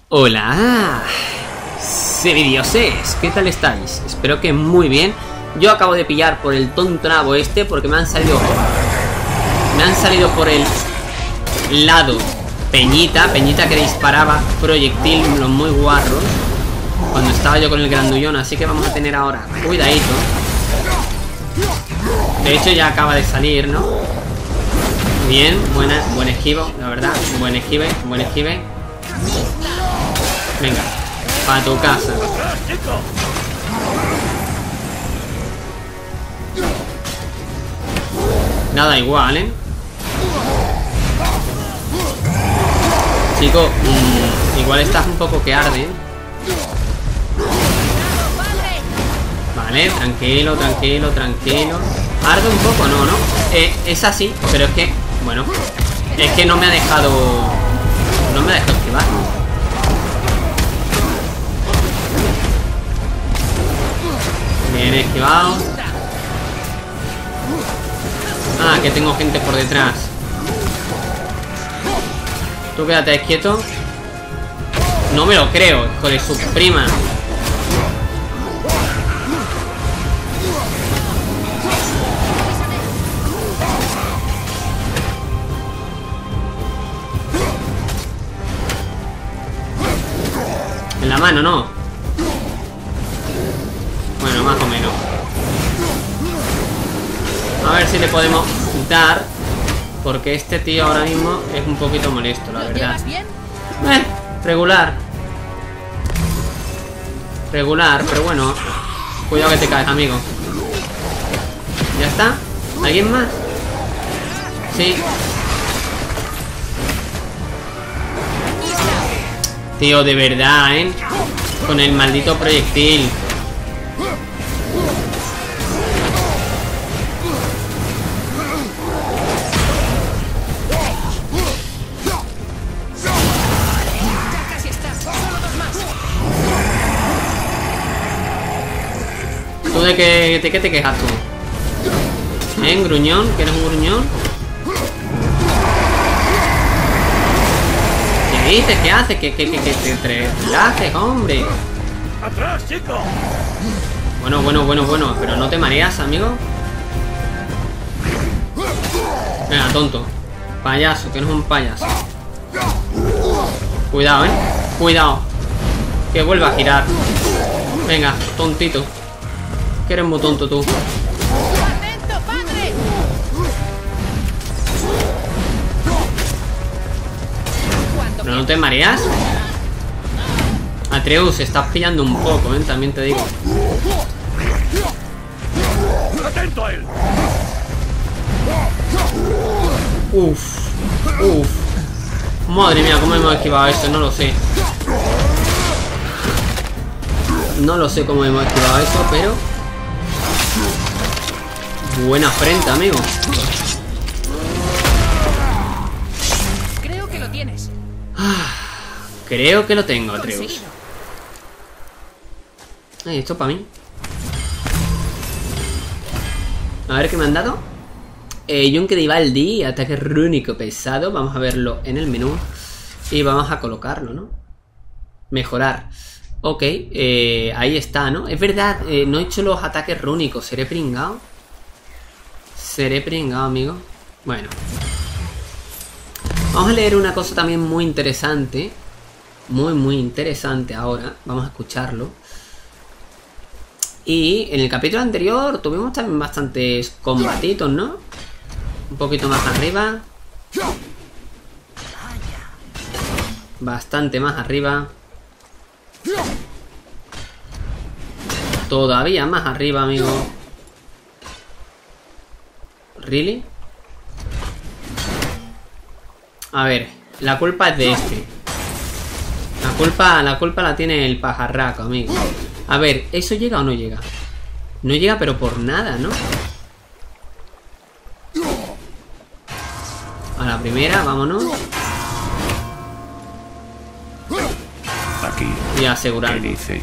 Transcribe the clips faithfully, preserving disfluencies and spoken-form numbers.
Hola, semidioses, ¿qué tal estáis? Espero que muy bien. Yo acabo de pillar por el tonto nabo este porque me han salido Me han salido por el lado Peñita, Peñita que disparaba proyectil, los muy guarros cuando estaba yo con el grandullón, así que vamos a tener ahora cuidadito. De hecho ya acaba de salir, ¿no? Bien, buena, buen esquivo, la verdad. Buen esquive, buen esquive. Venga, para tu casa. Nada igual, ¿eh? Chico, mmm, igual estás un poco que arde, ¿eh? Vale, tranquilo, tranquilo, tranquilo. Arde un poco, no, ¿no? Eh, es así, pero es que, bueno, es que no me ha dejado... No me ha dejado esquivar. Bien esquivado. Ah, que tengo gente por detrás. Tú quédate quieto. No me lo creo, hijo de su prima. En la mano, ¿no? Bueno, más o menos. A ver si le podemos dar, porque este tío ahora mismo es un poquito molesto, la verdad. Eh, regular. Regular, pero bueno. Cuidado que te caes, amigo. ¿Ya está? ¿Alguien más? Sí. Tío, de verdad, ¿eh? Con el maldito proyectil. ¿Tú de qué, de qué te quejas tú? ¿Eh, gruñón? ¿Que eres un gruñón? ¿Qué dices? ¿Qué haces? ¿Qué, qué, qué, qué te, te, te haces, hombre? ¡Atrás, chico! Bueno, bueno, bueno, bueno. Pero no te mareas, amigo. Venga, tonto. Payaso, que no es un payaso. Cuidado, eh. Cuidado. Que vuelva a girar. Venga, tontito. Que eres muy tonto tú. ¿Pero no te mareas? Atreus, estás pillando un poco, ¿eh? También te digo. ¡Atento a él! Uf, uf. Madre mía, ¿cómo hemos esquivado eso? No lo sé. No lo sé cómo hemos esquivado eso, pero... Buena frente, amigo. Creo que lo tienes. Creo que lo tengo, Atreus. Ay, esto para mí. A ver qué me han dado. Eh, Yunque de Ivaldi, ataque rúnico pesado. Vamos a verlo en el menú. Y vamos a colocarlo, ¿no? Mejorar. Ok, eh, ahí está, ¿no? Es verdad, eh, no he hecho los ataques rúnicos. ¿Seré pringado? Seré pringado, amigo. Bueno. Vamos a leer una cosa también muy interesante. Muy, muy interesante ahora. Vamos a escucharlo. Y en el capítulo anterior tuvimos también bastantes combatitos, ¿no? Un poquito más arriba. Bastante más arriba. Todavía más arriba, amigo. ¿Really? A ver, la culpa es de este. La culpa, la culpa la tiene el pajarraco, amigo. A ver, ¿eso llega o no llega? No llega, pero por nada, ¿no? A la primera, vámonos. Aquí. Y asegurar. ¿Qué dice?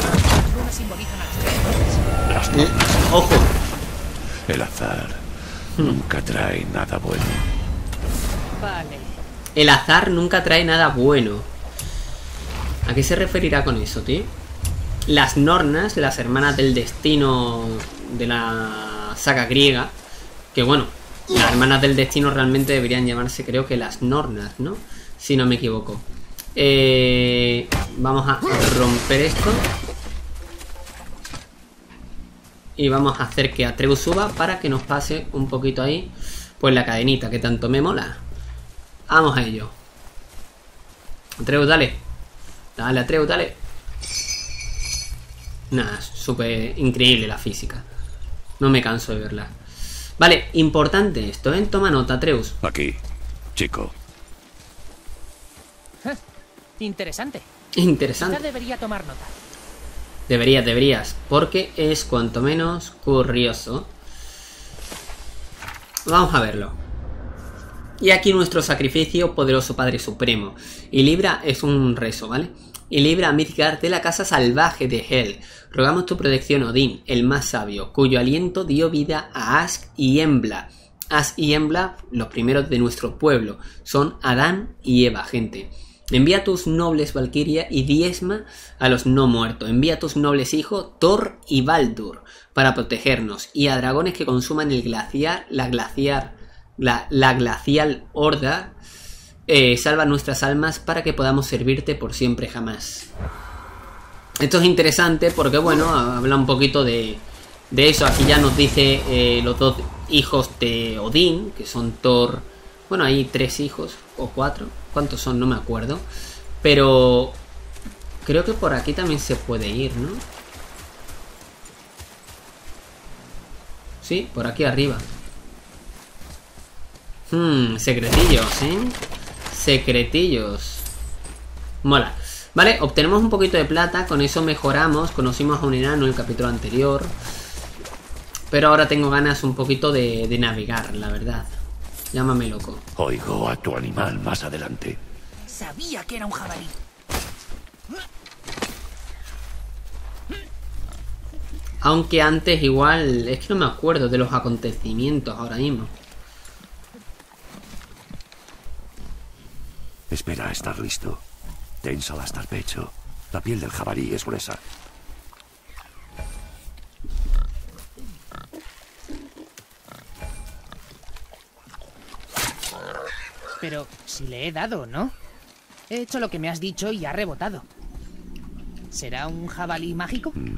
Las Eh, ojo. El azar nunca trae nada bueno. Vale. El azar nunca trae nada bueno. ¿A qué se referirá con eso, tío? Las Nornas, las hermanas del destino de la saga griega. Que bueno, las hermanas del destino realmente deberían llamarse, creo que las Nornas, ¿no? Si no me equivoco. Eh, vamos a romper esto. Y vamos a hacer que Atreus suba para que nos pase un poquito ahí, pues la cadenita que tanto me mola. Vamos a ello. Atreus, dale. Dale, Atreus, dale. Nada, súper increíble la física. No me canso de verla. Vale, importante esto, ¿eh? Toma nota, Atreus. Aquí, chico. Eh, interesante. Interesante. Quizá debería tomar nota. Deberías, deberías, porque es cuanto menos curioso. Vamos a verlo. Y aquí nuestro sacrificio, poderoso Padre Supremo. Y libra es un rezo, ¿vale? Y libra a Midgard de la casa salvaje de Hel. Rogamos tu protección, Odín, el más sabio, cuyo aliento dio vida a Ask y Embla. Ask y Embla, los primeros de nuestro pueblo, son Adán y Eva, gente. Envía tus nobles Valkyria y diezma a los no muertos. Envía a tus nobles hijos Thor y Baldur para protegernos. Y a dragones que consuman el glaciar, la glaciar, la, la glacial horda. Eh, salva nuestras almas para que podamos servirte por siempre jamás. Esto es interesante porque, bueno, habla un poquito de, de eso. Aquí ya nos dice eh, los dos hijos de Odín, que son Thor. Bueno, hay tres hijos o cuatro. ¿Cuántos son? No me acuerdo. Pero creo que por aquí también se puede ir, ¿no? Sí, por aquí arriba. Hmm, secretillos, ¿eh? Secretillos. Mola. Vale, obtenemos un poquito de plata. Con eso mejoramos. Conocimos a un enano en el capítulo anterior. Pero ahora tengo ganas un poquito de, de navegar, la verdad. Llámame loco. Oigo a tu animal más adelante. Sabía que era un jabalí. Aunque antes igual... Es que no me acuerdo de los acontecimientos ahora mismo. Espera a estar listo. Tensala hasta el pecho. La piel del jabalí es gruesa. Pero si le he dado, ¿no? He hecho lo que me has dicho y ha rebotado. ¿Será un jabalí mágico? Mm.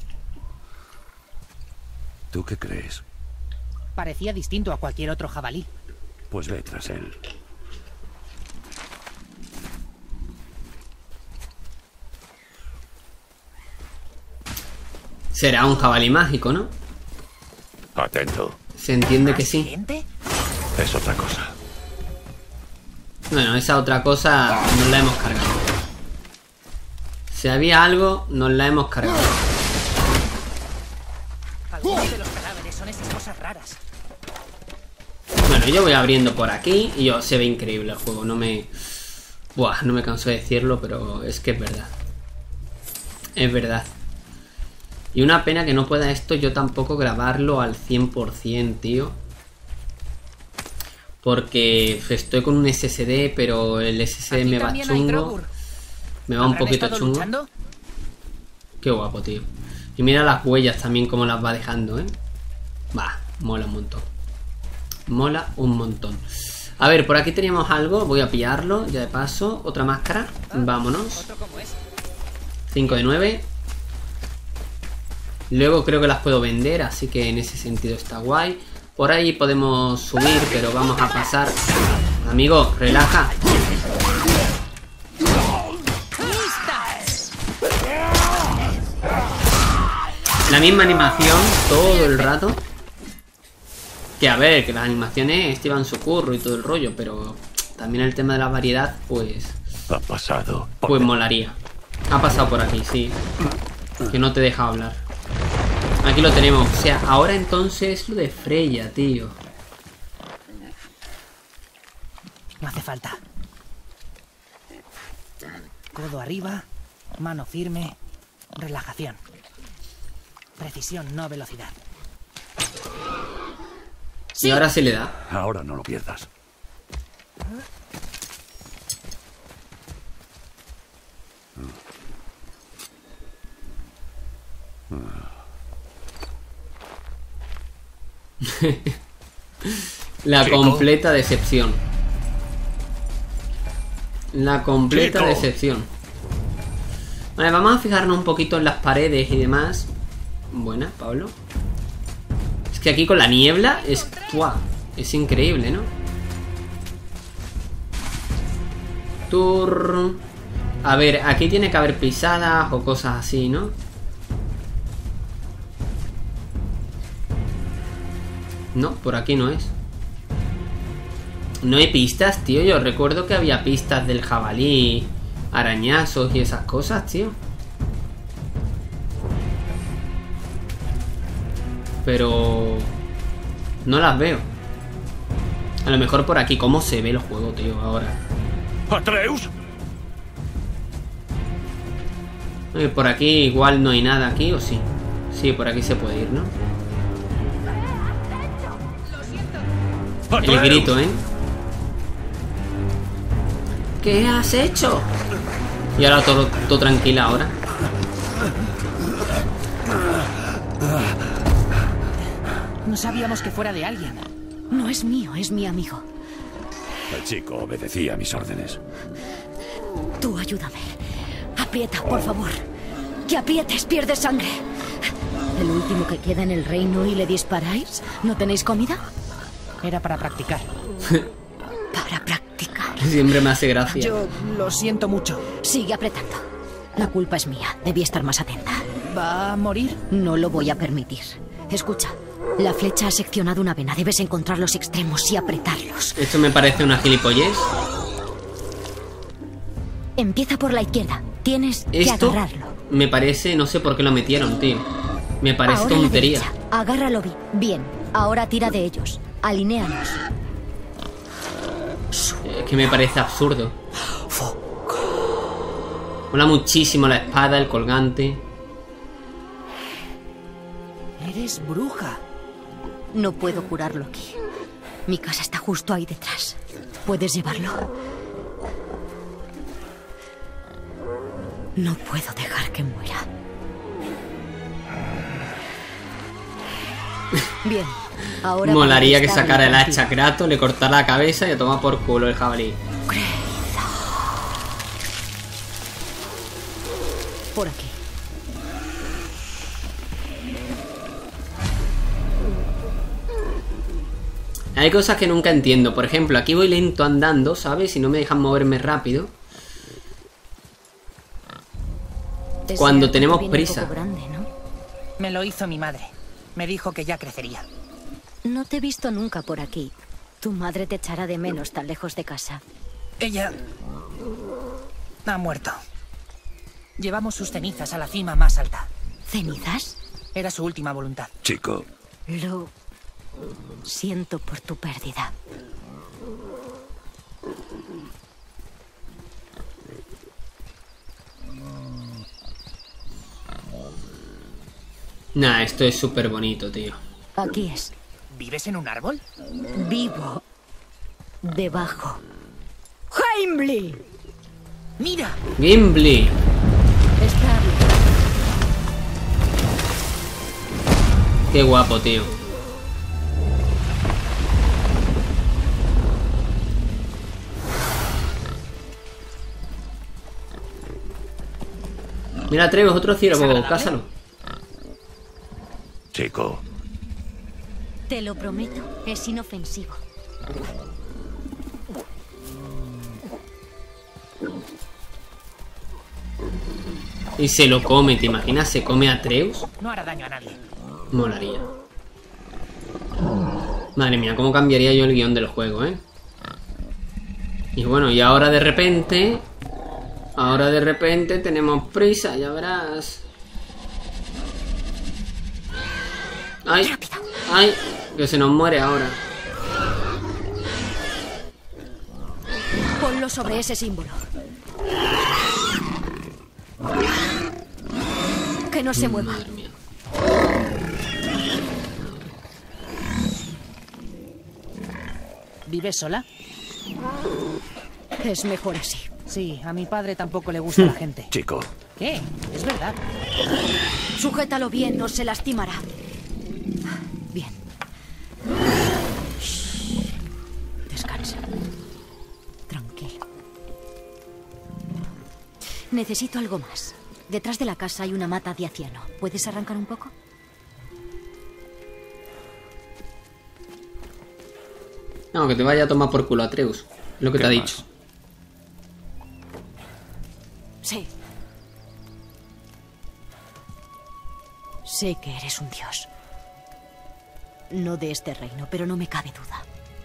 ¿Tú qué crees? Parecía distinto a cualquier otro jabalí. Pues ve tras él. Será un jabalí mágico, ¿no? Atento. Se entiende que sí. ¿Gente? Es otra cosa. Bueno, esa otra cosa nos la hemos cargado. Si había algo, nos la hemos cargado. Algunos de los cadáveres son esas cosas raras. Bueno, yo voy abriendo por aquí y yo, se ve increíble el juego. No me... Buah, no me canso de decirlo, pero es que es verdad. Es verdad. Y una pena que no pueda esto yo tampoco grabarlo al cien por cien, tío. Porque estoy con un S S D, pero el S S D me va chungo. Me va un poquito chungo. Luchando? Qué guapo, tío. Y mira las huellas también como las va dejando, ¿eh? Va, mola un montón. Mola un montón. A ver, por aquí teníamos algo. Voy a pillarlo, ya de paso. Otra máscara. Vámonos. cinco de nueve. Luego creo que las puedo vender, así que en ese sentido está guay. Por ahí podemos subir, pero vamos a pasar. Amigo, relaja. La misma animación todo el rato. Que a ver, que las animaciones llevan su curro y todo el rollo, pero también el tema de la variedad, pues... Ha pasado. Pues molaría. Ha pasado por aquí, sí. Que no te deja hablar. Aquí lo tenemos. O sea, ahora entonces lo de Freya, tío. No hace falta. Codo arriba, mano firme, relajación. Precisión, no velocidad. Sí. Y ahora sí le da. Ahora no lo pierdas. La Chico. completa decepción. La completa Chico. decepción. Vale, vamos a fijarnos un poquito en las paredes y demás. Buena, Pablo. Es que aquí con la niebla es... ¡Buah! Es increíble, ¿no? Tur... A ver, aquí tiene que haber pisadas o cosas así, ¿no? No, por aquí no es. No hay pistas, tío. Yo recuerdo que había pistas del jabalí, arañazos y esas cosas, tío. Pero... no las veo. A lo mejor por aquí. ¿Cómo se ve el juego, tío, ahora? ¡Atreus! Eh, por aquí igual no hay nada aquí, ¿o sí? Sí, por aquí se puede ir, ¿no? El grito, ¿eh? ¿Qué has hecho? Y ahora todo, todo tranquila ahora. No sabíamos que fuera de alguien. No es mío, es mi amigo. El chico obedecía mis órdenes. Tú ayúdame. Aprieta, por favor. Que aprietes, pierdes sangre. ¿El último que queda en el reino y le disparáis? ¿No tenéis comida? Era para practicar. Para practicar. Siempre me hace gracia. Yo lo siento mucho. Sigue apretando. La culpa es mía. Debí estar más atenta. ¿Va a morir? No lo voy a permitir. Escucha. La flecha ha seccionado una vena. Debes encontrar los extremos y apretarlos. Esto me parece una gilipollez. Empieza por la izquierda. Tienes que Esto agarrarlo. me parece... No sé por qué lo metieron, tío. Me parece Ahora la tontería. derecha. Agárralo bi- bien. Ahora tira de ellos. Alinéalos. Es que me parece absurdo. Mola muchísimo la espada, el colgante. Eres bruja. No puedo curarlo aquí. Mi casa está justo ahí detrás. ¿Puedes llevarlo? No puedo dejar que muera. Bien. Ahora Molaría para que sacara el contigo. hacha a Kratos, le cortara la cabeza y a tomar por culo el jabalí. Por aquí. Hay cosas que nunca entiendo. Por ejemplo, aquí voy lento andando, ¿sabes? Y no me dejan moverme rápido. Ese Cuando arco tenemos viene un prisa. poco grande, ¿no? Me lo hizo mi madre. Me dijo que ya crecería. No te he visto nunca por aquí. Tu madre te echará de menos tan lejos de casa. Ella ha muerto. Llevamos sus cenizas a la cima más alta. ¿Cenizas? Era su última voluntad. Chico, Lo siento por tu pérdida. Nah, esto es súper bonito, tío. Aquí es. ¿Vives en un árbol? Vivo. Debajo. ¡Heimli! ¡Mira! Gimli. Está bien. Qué guapo, tío. Mira, Atreus, otro ciervo, agradable? cásalo. chico. Te lo prometo, es inofensivo. Y se lo come, ¿te imaginas? ¿Se come a Atreus? No hará daño a nadie. Molaría. Madre mía, cómo cambiaría yo el guión del juego, ¿eh? Y bueno, y ahora de repente... Ahora de repente tenemos prisa, ya verás. ¡Ay! ¡Ay! Que se nos muere ahora. Ponlo sobre ese símbolo. Que no se mueva. Madre mía. ¿Vives sola? Es mejor así. Sí, a mi padre tampoco le gusta la gente. Chico, ¿Qué? Es verdad. Sujétalo bien, no se lastimará. Bien. Necesito algo más. Detrás de la casa hay una mata de aciano. ¿Puedes arrancar un poco? No, que te vaya a tomar por culo, Atreus. Lo que te ha ¿Qué dicho. más? Sí. Sé que eres un dios. No de este reino, pero no me cabe duda.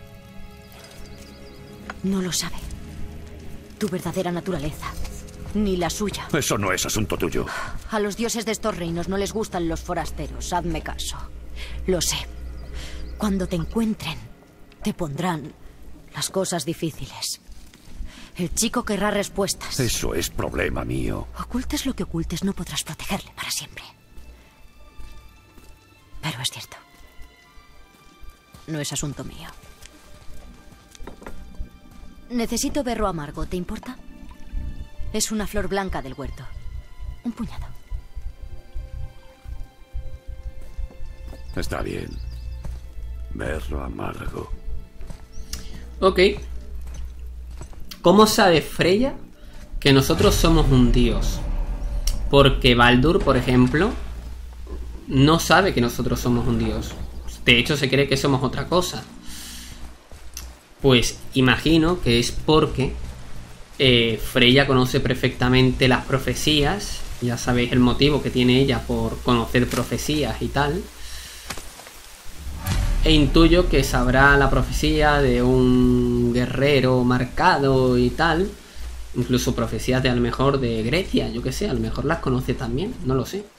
No lo sabe. Tu verdadera naturaleza. Ni la suya. Eso no es asunto tuyo. A los dioses de estos reinos no les gustan los forasteros, hazme caso. Lo sé. Cuando te encuentren, te pondrán las cosas difíciles. El chico querrá respuestas. Eso es problema mío. Ocultes lo que ocultes, no podrás protegerle para siempre. Pero es cierto. No es asunto mío. Necesito berro amargo, ¿te importa? Es una flor blanca del huerto. Un puñado. Está bien. Berro amargo. Ok. ¿Cómo sabe Freya que nosotros somos un dios? Porque Baldur, por ejemplo, no sabe que nosotros somos un dios. De hecho, se cree que somos otra cosa. Pues imagino que es porque eh, Freya conoce perfectamente las profecías. Ya sabéis el motivo que tiene ella por conocer profecías y tal. E intuyo que sabrá la profecía de un guerrero marcado y tal. Incluso profecías de a lo mejor de Grecia, yo que sé, a lo mejor las conoce también, no lo sé.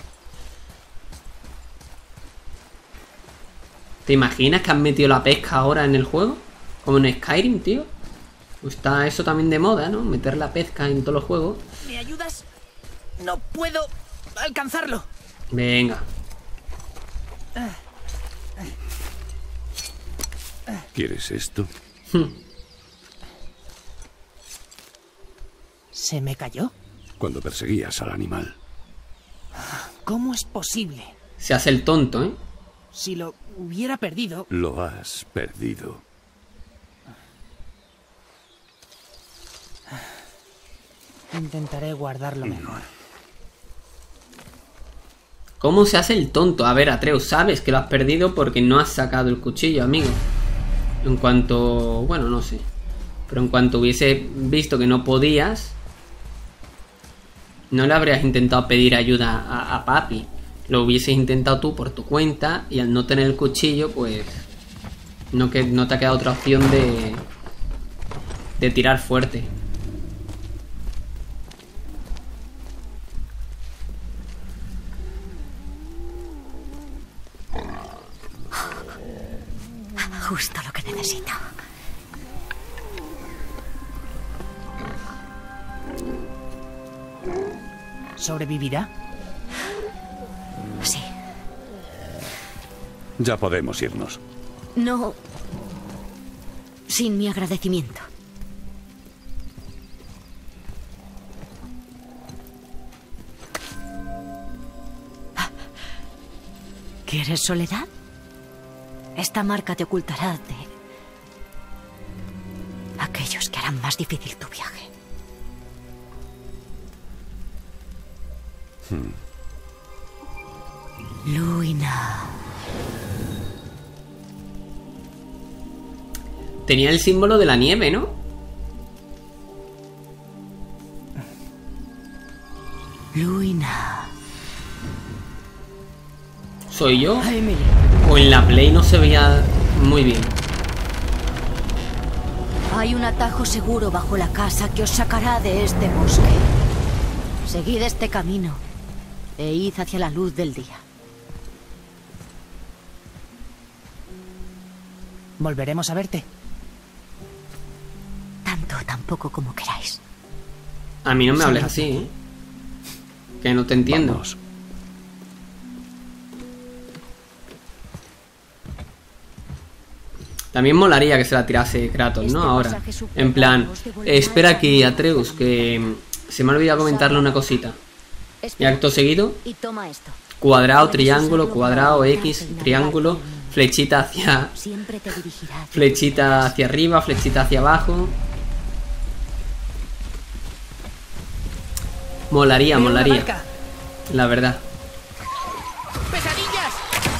¿Te imaginas que han metido la pesca ahora en el juego? Como en Skyrim, tío. Está eso también de moda, ¿no? Meter la pesca en todos los juegos. ¿Me ayudas? No puedo alcanzarlo. Venga. ¿Quieres esto? ¿Se me cayó? Cuando perseguías al animal. ¿Cómo es posible? Se hace el tonto, ¿eh? Si lo hubiera perdido... Lo has perdido. Intentaré guardarlo mejor. ¿Cómo se hace el tonto? A ver, Atreus, sabes que lo has perdido porque no has sacado el cuchillo, amigo. En cuanto... Bueno, no sé. Pero en cuanto hubiese visto que no podías... No le habrías intentado pedir ayuda a, a papi. Lo hubieses intentado tú por tu cuenta. Y al no tener el cuchillo, pues... No, que, no te ha quedado otra opción de... De tirar fuerte. Justo lo que necesito. ¿Sobrevivirá? Sí. Ya podemos irnos. No... Sin mi agradecimiento. ¿Quieres soledad? Esta marca te ocultará de aquellos que harán más difícil tu viaje. Hmm. Luina. Tenía el símbolo de la nieve, ¿no? Luina. ¿Soy yo? Emily. O en la Play no se veía muy bien. Hay un atajo seguro bajo la casa que os sacará de este bosque. Seguid este camino e id hacia la luz del día. ¿Volveremos a verte? Tanto o tampoco como queráis. A mí no me Sí. hables así, ¿eh? Que no te entiendo. Vamos. También molaría que se la tirase Kratos, ¿no? Ahora. En plan, eh, espera aquí, Atreus, que mm, se me ha olvidado comentarle una cosita. Y acto seguido, Y toma esto. cuadrado, triángulo, cuadrado, X, triángulo, flechita hacia... Siempre te dirigirá. Flechita hacia arriba, flechita hacia abajo. Molaría, Veo una molaría. barca. La verdad. ¡Pesadillas!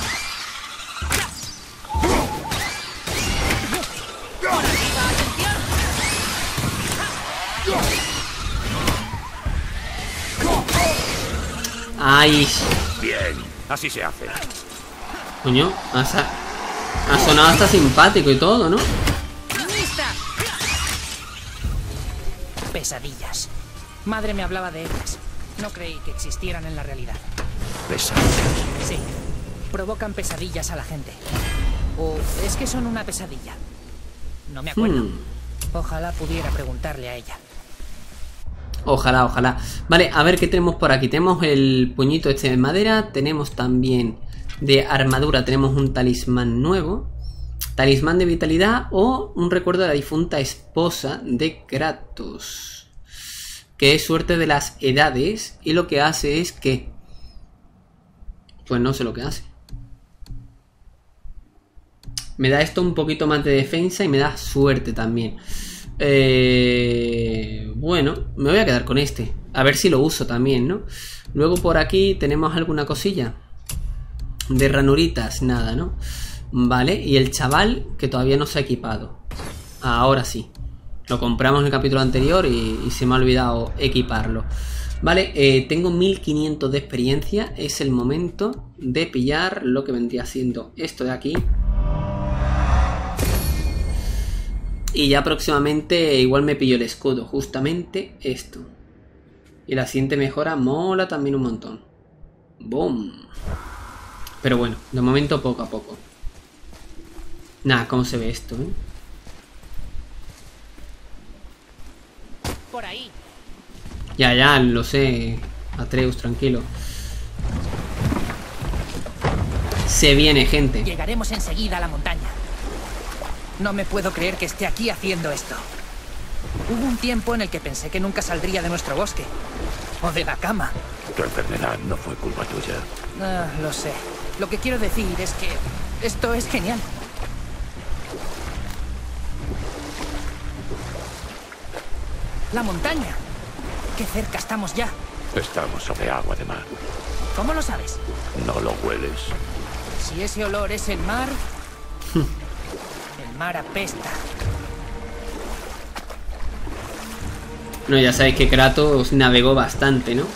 Ay, Bien, así se hace. coño, ha, sa- ha sonado hasta simpático y todo, ¿no? ¡Lista! Pesadillas. Madre me hablaba de ellas. No creí que existieran en la realidad. Pesadillas. Sí, provocan pesadillas a la gente. O es que son una pesadilla. No me acuerdo. Hmm. Ojalá pudiera preguntarle a ella. Ojalá, ojalá. Vale, a ver qué tenemos por aquí. Tenemos el puñito este de madera. Tenemos también de armadura. Tenemos un talismán nuevo. Talismán de vitalidad o un recuerdo de la difunta esposa de Kratos. Que es suerte de las edades. Y lo que hace es que... Pues no sé lo que hace. Me da esto un poquito más de defensa y me da suerte también. Eh, bueno, me voy a quedar con este. A ver si lo uso también, ¿no? Luego por aquí tenemos alguna cosilla. De ranuritas, nada, ¿no? Vale, y el chaval que todavía no se ha equipado. Ahora sí. Lo compramos en el capítulo anterior y, y se me ha olvidado equiparlo. Vale, eh, tengo mil quinientos de experiencia. Es el momento de pillar lo que vendría siendo esto de aquí. Y ya próximamente igual me pillo el escudo. Justamente esto. Y la siguiente mejora mola también un montón. ¡Boom! Pero bueno, de momento poco a poco. Nada, ¿cómo se ve esto, eh? Por ahí. Ya, ya, lo sé. Atreus, tranquilo. Se viene, gente. Llegaremos enseguida a la montaña. No me puedo creer que esté aquí haciendo esto. Hubo un tiempo en el que pensé que nunca saldría de nuestro bosque. O de la cama. Tu enfermedad no fue culpa tuya. Ah, lo sé. Lo que quiero decir es que esto es genial. La montaña. Qué cerca estamos ya. Estamos sobre agua de mar. ¿Cómo lo sabes? No lo hueles. Si ese olor es el mar... el mar apesta. No, ya sabéis que Kratos navegó bastante, ¿no?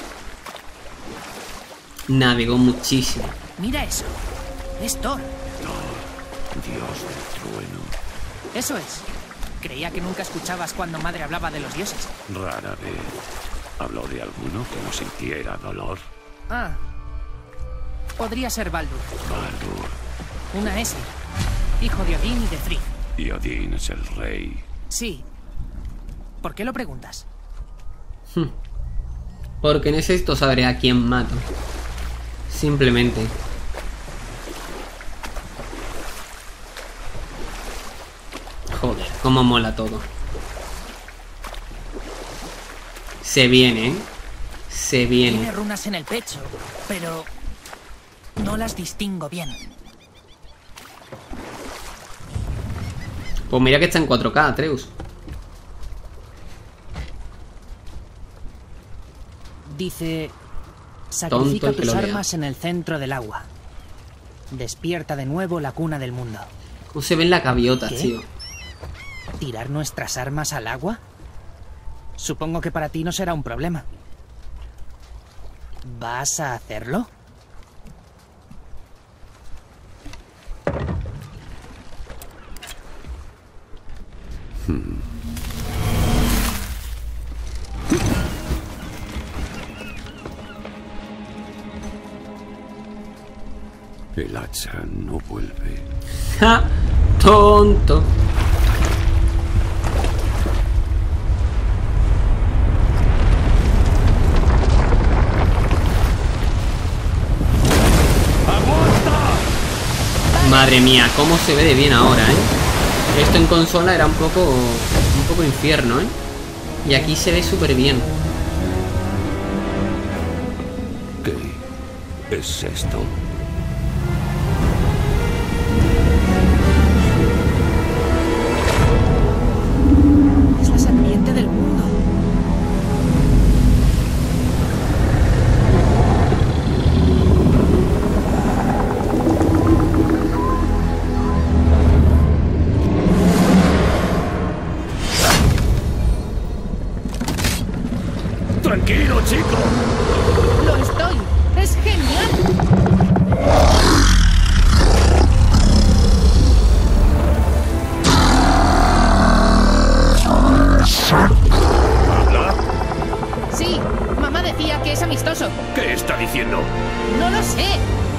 Navegó muchísimo. Mira eso. Es Thor. Thor, dios del trueno. Eso es. Creía que nunca escuchabas cuando madre hablaba de los dioses. Rara vez. ¿Habló de alguno que no sintiera dolor? Ah. Podría ser Baldur. Baldur. Una Aesir. Hijo de Odín y de Frigg. Y Odín es el rey. Sí. ¿Por qué lo preguntas? Porque necesito saber a quién mato. Simplemente. Joder, cómo mola todo. Se viene, ¿eh? Se Tiene viene. runas en el pecho, pero no las distingo bien. Pues mira que está en cuatro K, Atreus. Dice: sacrifica Tonto el que tus lo lea. armas en el centro del agua. Despierta de nuevo la cuna del mundo. ¿Cómo se ven las gaviotas, ¿Qué? tío? ¿Tirar nuestras armas al agua? Supongo que para ti no será un problema. ¿Vas a hacerlo? El hacha no vuelve. ¡Ja! ¡Tonto! Madre mía, cómo se ve de bien ahora, ¿eh? Esto en consola era un poco... un poco infierno, ¿eh? Y aquí se ve súper bien. ¿Qué es esto? Es la serpiente del mundo. Tranquilo, chico. ¡Lo estoy! ¡Es genial! ¿Habla? Sí, mamá decía que es amistoso. ¿Qué está diciendo? No lo sé.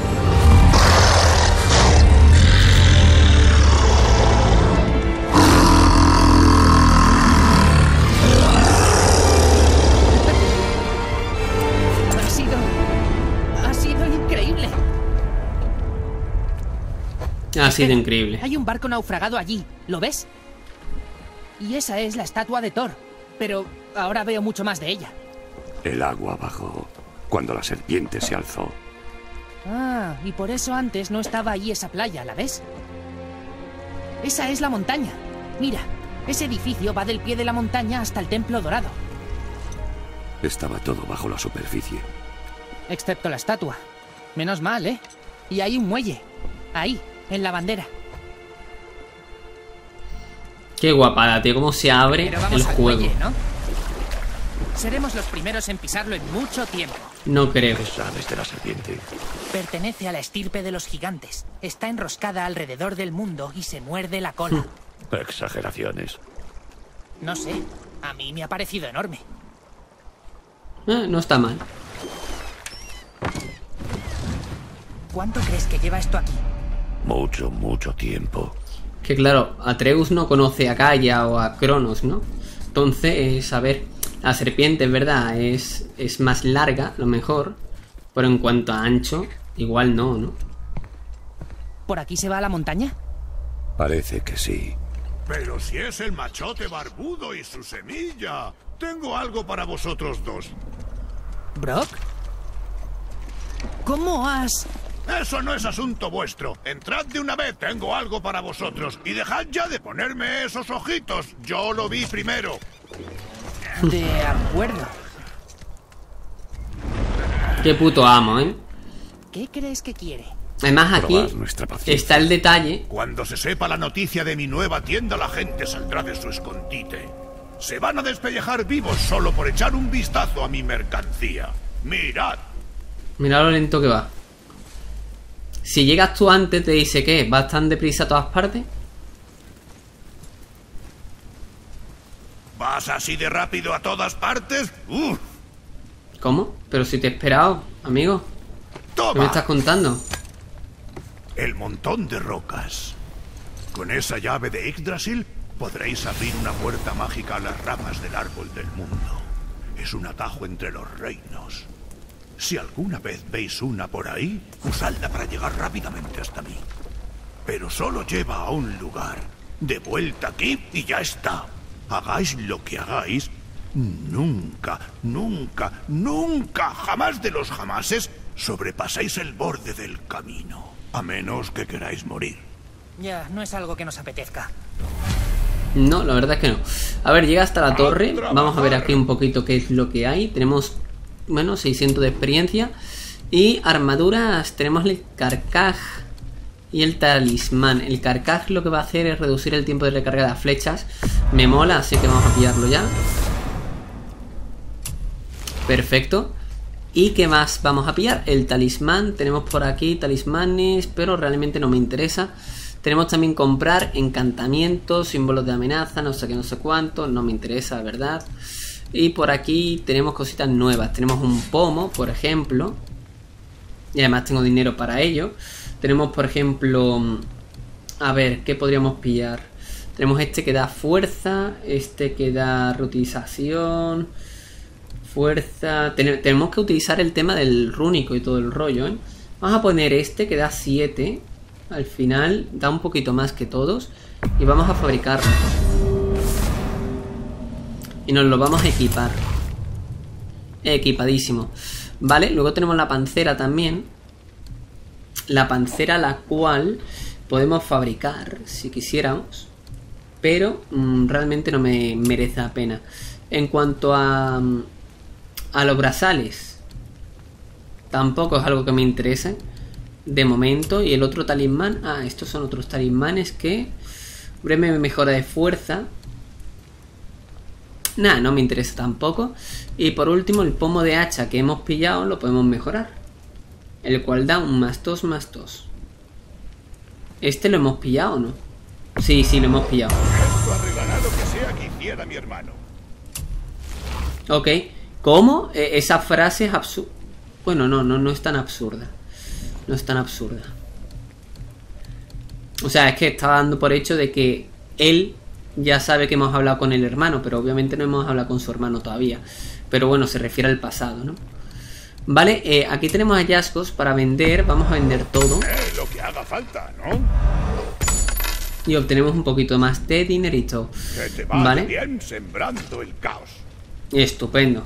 Ha sido... ha sido increíble. Ha sido increíble. Hay un barco naufragado allí, ¿lo ves? Y esa es la estatua de Thor. Pero ahora veo mucho más de ella. El agua bajó cuando la serpiente se alzó. Ah, y por eso antes no estaba ahí esa playa, ¿la ves? Esa es la montaña. Mira, ese edificio va del pie de la montaña hasta el Templo Dorado. Estaba todo bajo la superficie. Excepto la estatua. Menos mal, ¿eh? Y hay un muelle. Ahí, en la bandera. Qué guapada, tío, cómo se abre Pero vamos el al juego. muelle, ¿no? Seremos los primeros en pisarlo en mucho tiempo. No creo. ¿Qué sabes de la serpiente? Pertenece a la estirpe de los gigantes. Está enroscada alrededor del mundo y se muerde la cola. Exageraciones. No sé, a mí me ha parecido enorme. Eh, no está mal. ¿Cuánto crees que lleva esto aquí? Mucho, mucho tiempo. Que claro, Atreus no conoce a Gaia o a Cronos, ¿no? Entonces, a ver, la serpiente, es verdad, es, es más larga, lo mejor. Pero en cuanto a ancho, igual no, ¿no? ¿Por aquí se va a la montaña? Parece que sí. Pero si es el machote barbudo y su semilla. Tengo algo para vosotros dos. ¿Brock? ¿Cómo has...? Eso no es asunto vuestro. Entrad de una vez, tengo algo para vosotros. Y dejad ya de ponerme esos ojitos. Yo lo vi primero. De acuerdo. Qué puto amo, ¿eh? ¿Qué crees que quiere? Además aquí Probar nuestra paciencia. está el detalle. Cuando se sepa la noticia de mi nueva tienda, la gente saldrá de su escondite. Se van a despellejar vivos solo por echar un vistazo a mi mercancía. Mirad. Mira lo lento que va. Si llegas tú antes, te dice que vas tan deprisa a todas partes. ¿Vas así de rápido a todas partes? ¡Uf! ¿Cómo? Pero si te he esperado, amigo. ¿Qué me ¡Toma! estás contando? El montón de rocas. Con esa llave de Yggdrasil podréis abrir una puerta mágica a las ramas del árbol del mundo. Es un atajo entre los reinos. Si alguna vez veis una por ahí, usadla para llegar rápidamente hasta mí. Pero solo lleva a un lugar. De vuelta aquí y ya está. Hagáis lo que hagáis, nunca, nunca, nunca, jamás de los jamases, sobrepasáis el borde del camino. A menos que queráis morir. Ya, no es algo que nos apetezca. No, la verdad es que no. A ver, llega hasta la torre. Vamos a ver aquí un poquito qué es lo que hay. Tenemos, bueno, seiscientos de experiencia. Y armaduras, tenemos el carcaj y el talismán. El carcaj lo que va a hacer es reducir el tiempo de recarga de las flechas. Me mola, así que vamos a pillarlo ya. Perfecto. ¿Y qué más vamos a pillar? El talismán. Tenemos por aquí talismanes, pero realmente no me interesa. Tenemos también comprar encantamientos, símbolos de amenaza, no sé qué, no sé cuánto. No me interesa, la verdad. Y por aquí tenemos cositas nuevas. Tenemos un pomo, por ejemplo. Y además tengo dinero para ello. Tenemos, por ejemplo... A ver, ¿qué podríamos pillar? Tenemos este que da fuerza. Este que da reutilización. Fuerza... Ten- tenemos que utilizar el tema del rúnico y todo el rollo, ¿eh? Vamos a poner este que da siete. Al final da un poquito más que todos. Y vamos a fabricarlo. Y nos lo vamos a equipar. Equipadísimo. Vale, luego tenemos la pancera también. La pancera la cual podemos fabricar si quisiéramos. Pero mmm, realmente no me merece la pena. En cuanto a, a los brazales, tampoco es algo que me interese de momento. Y el otro talismán, ah, estos son otros talismanes que breve mejora de fuerza. Nada, no me interesa tampoco. Y por último, el pomo de hacha que hemos pillado lo podemos mejorar. El cual da un más dos más dos. ¿Este lo hemos pillado o no? Sí, sí, lo hemos pillado. Esto arreglará lo que sea que hiciera mi hermano. Ok. ¿Cómo? Eh, esa frase es absurda. Bueno, no, no, no es tan absurda. No es tan absurda. O sea, es que estaba dando por hecho de que él ya sabe que hemos hablado con el hermano, pero obviamente no hemos hablado con su hermano todavía. Pero bueno, se refiere al pasado, ¿no? Vale, eh, aquí tenemos hallazgos para vender. Vamos a vender todo. Eh, lo que haga falta, ¿no? Y obtenemos un poquito más de dinerito. Que te vaya Vale. bien sembrando el caos. Estupendo.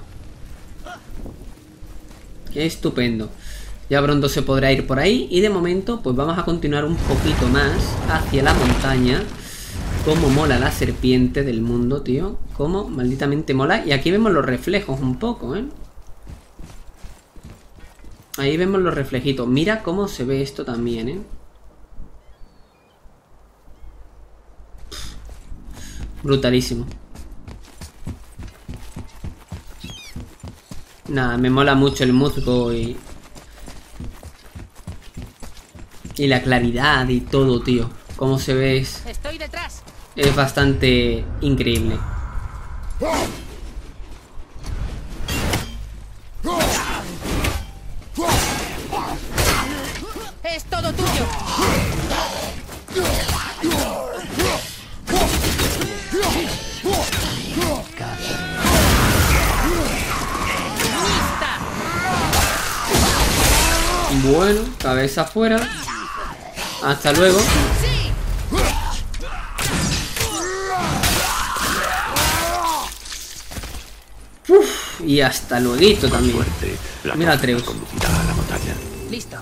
Estupendo. Ya pronto se podrá ir por ahí. Y de momento pues vamos a continuar un poquito más hacia la montaña. Cómo mola la serpiente del mundo, tío. Cómo malditamente mola. Y aquí vemos los reflejos un poco, ¿eh? Ahí vemos los reflejitos. Mira cómo se ve esto también, ¿eh? Brutalísimo. Nada, me mola mucho el musgo y... Y la claridad y todo, tío. Cómo se ve es... Estoy detrás. Es bastante increíble. Es todo tuyo. ¡Lista! Bueno, cabeza afuera. Hasta luego. ¡Sí! Uf, y hasta luego también. Suerte, la Mira, torre Atreus. conducirá a la montaña. Listo.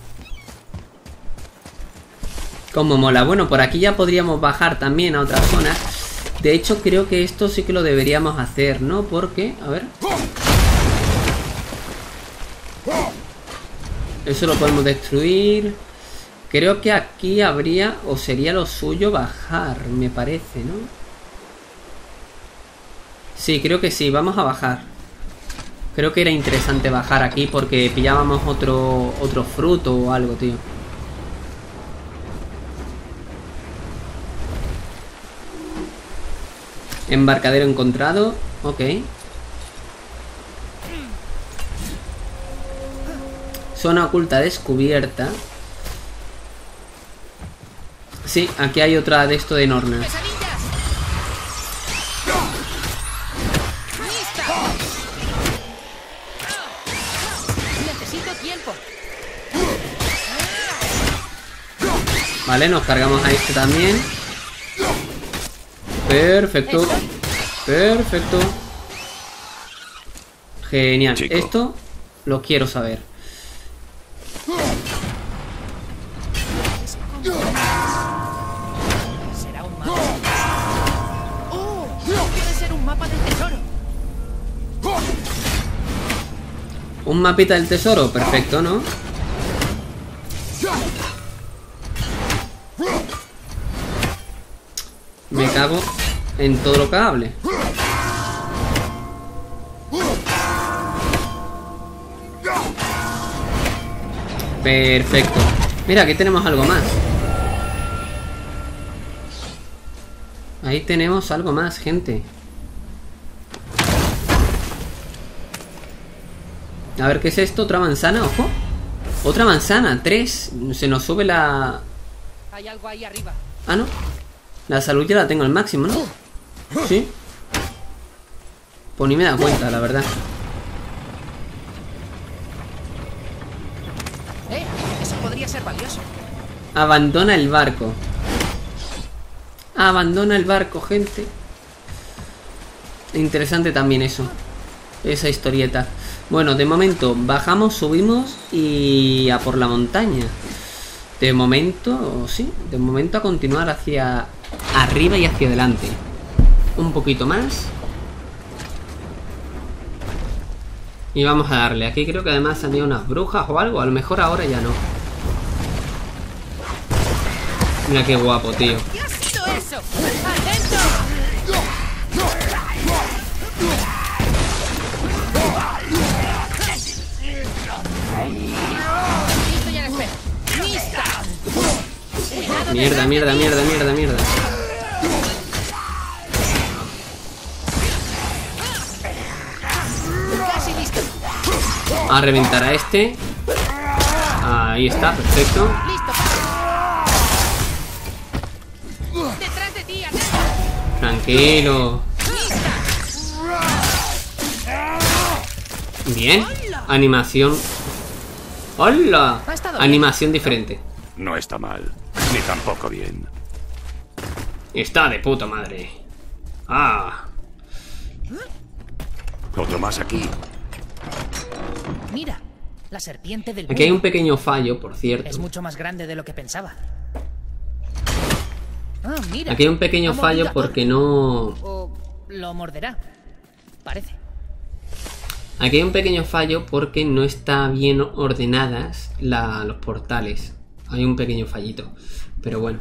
Como mola. Bueno, por aquí ya podríamos bajar también a otras zonas. De hecho, creo que esto sí que lo deberíamos hacer, ¿no? Porque, a ver. Eso lo podemos destruir. Creo que aquí habría, o sería lo suyo, bajar, me parece, ¿no? Sí, creo que sí, vamos a bajar. Creo que era interesante bajar aquí porque pillábamos otro, otro fruto o algo, tío. Embarcadero encontrado. Ok. Zona oculta descubierta. Sí, aquí hay otra de esto de Norna. ¡Pesadillas! ¡Lista! Necesito tiempo. Vale, nos cargamos a este también. Perfecto. Perfecto. Genial. Chico. Esto lo quiero saber. ¿Será un mapa? ¡Oh! Debe ser un mapa del tesoro. Un mapita del tesoro. Perfecto, ¿no? Me cago en todo lo que hable. Perfecto. Mira, aquí tenemos algo más. Ahí tenemos algo más, gente. A ver, ¿qué es esto? ¿Otra manzana? Ojo. Otra manzana, tres. Se nos sube la... Hay algo ahí arriba. Ah, no. La salud ya la tengo al máximo, ¿no? Sí. Pues ni me da cuenta, la verdad. Eh, eso podría ser valioso. Abandona el barco. Abandona el barco, gente. Interesante también eso. Esa historieta. Bueno, de momento bajamos, subimos y a por la montaña. De momento, sí. De momento a continuar hacia arriba y hacia adelante. Un poquito más. Y vamos a darle. Aquí creo que además han ido unas brujas o algo. A lo mejor ahora ya no. Mira qué guapo, tío. ¿Qué ha sido eso? ¡Atento! Mierda, mierda, mierda, mierda, mierda. Casi listo. A reventar a este. Ahí está, perfecto. Listo. Detrás de ti, Atreus. Tranquilo. Bien. Animación. ¡Hola! Ha estado bien. Animación diferente. No está mal, ni tampoco bien. Está de puta madre. Ah. Otro más aquí. Mira, la serpiente del Aquí hay un mundo. pequeño fallo, por Es cierto. mucho más grande de lo que pensaba. Ah, mira. Aquí hay un pequeño Ha mordido fallo a Thor. porque no... O lo morderá. Parece. Aquí hay un pequeño fallo porque no está bien ordenadas la- los portales. Hay un pequeño fallito. Pero bueno.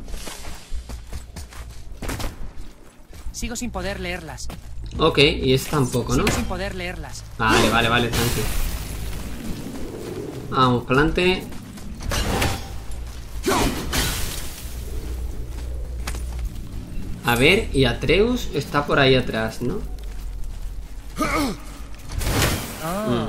Sigo sin poder leerlas. Ok, y este tampoco, ¿no? Sigo sin poder leerlas. Vale, vale, vale, tranqui. Vamos, para adelante. A ver, y Atreus está por ahí atrás, ¿no? Mm.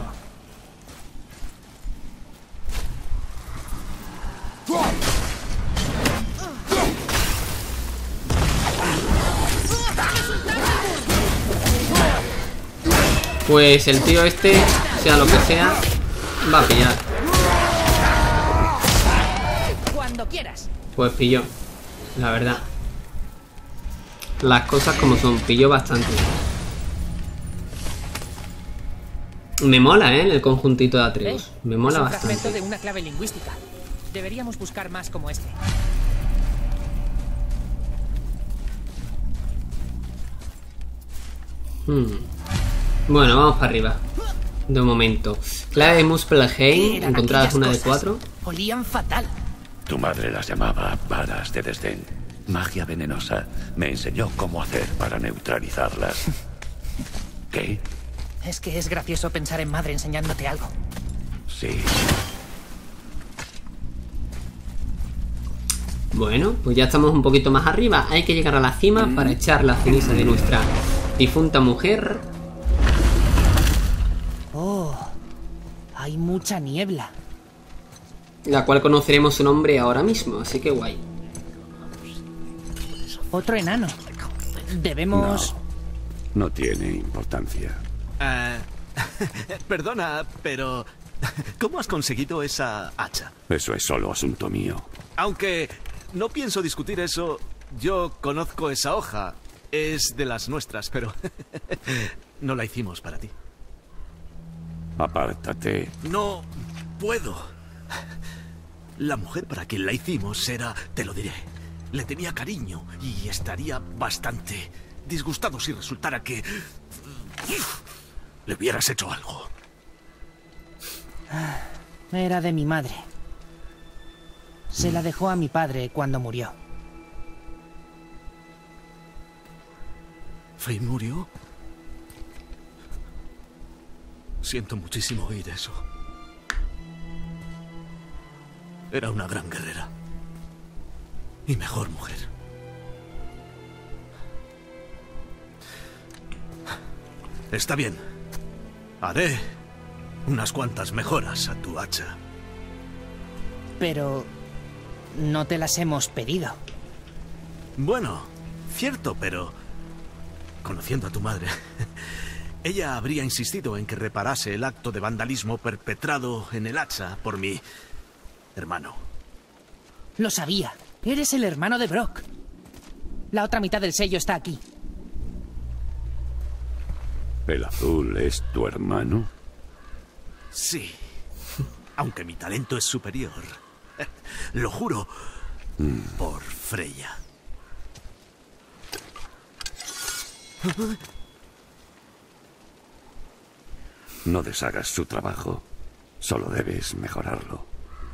Pues el tío este, sea lo que sea, va a pillar. Cuando quieras. Pues pilló, la verdad. Las cosas como son, pilló bastante. Me mola, ¿eh? El conjuntito de Atreus. ¿Eh? Me mola Es un fragmento bastante. de una clave lingüística. Deberíamos buscar más como este. Hmm. Bueno, vamos para arriba. De momento. Clave de Muspelheim, Eran encontradas aquellas una de cosas. cuatro. Olían fatal. Tu madre las llamaba varas de desdén. Magia venenosa. Me enseñó cómo hacer para neutralizarlas. ¿Qué? Es que es gracioso pensar en madre enseñándote algo. Sí. Bueno, pues ya estamos un poquito más arriba. Hay que llegar a la cima para echar la ceniza de nuestra difunta mujer. Oh, hay mucha niebla. La cual conoceremos su nombre ahora mismo, así que guay. Otro enano. Debemos... No tiene importancia. Eh, perdona, pero ¿cómo has conseguido esa hacha? Eso es solo asunto mío. Aunque no pienso discutir eso, yo conozco esa hoja. Es de las nuestras, pero no la hicimos para ti. Apártate. No puedo. La mujer para quien la hicimos era, te lo diré, le tenía cariño y estaría bastante disgustado si resultara que le hubieras hecho algo. Era de mi madre. Se la dejó a mi padre cuando murió. ¿Faye murió? Siento muchísimo oír eso. Era una gran guerrera. Y mejor mujer. Está bien. Haré unas cuantas mejoras a tu hacha. Pero... no te las hemos pedido. Bueno, cierto, pero... conociendo a tu madre... ella habría insistido en que reparase el acto de vandalismo perpetrado en el hacha por mi hermano. Lo sabía. Eres el hermano de Brock. La otra mitad del sello está aquí. ¿El azul es tu hermano? Sí. Aunque mi talento es superior. Lo juro. Por Freya. No deshagas su trabajo. Solo debes mejorarlo.